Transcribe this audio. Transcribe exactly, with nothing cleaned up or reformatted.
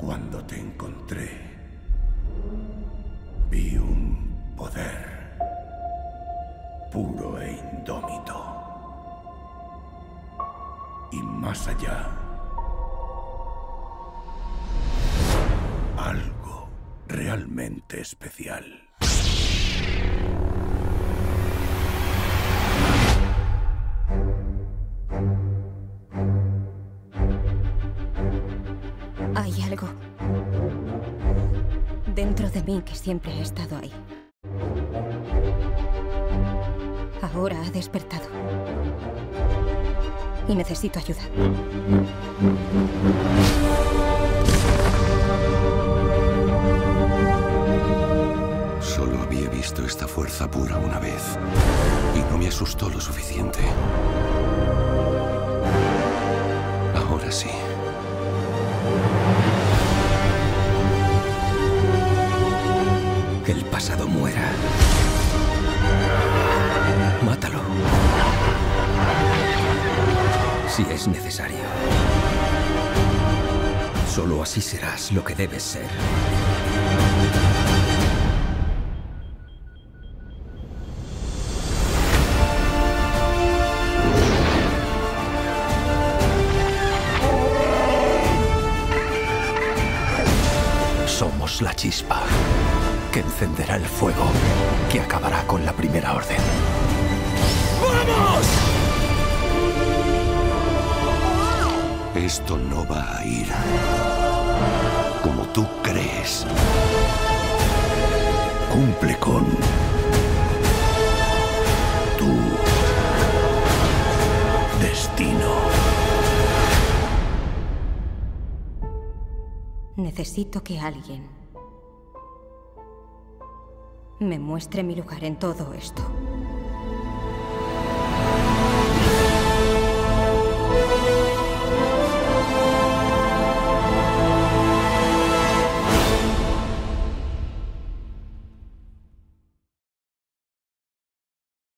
Cuando te encontré, vi un poder puro e indómito. Y más allá, algo realmente especial. Hay algo dentro de mí que siempre ha estado ahí. Ahora ha despertado. Y necesito ayuda. Solo había visto esta fuerza pura una vez. Y no me asustó lo suficiente. Ahora sí. Que el pasado muera. Mátalo. Si es necesario. Solo así serás lo que debes ser. Somos la chispa que encenderá el fuego que acabará con la Primera Orden. ¡Vamos! Esto no va a ir como tú crees. Cumple con tu destino. Necesito que alguien me muestre mi lugar en todo esto.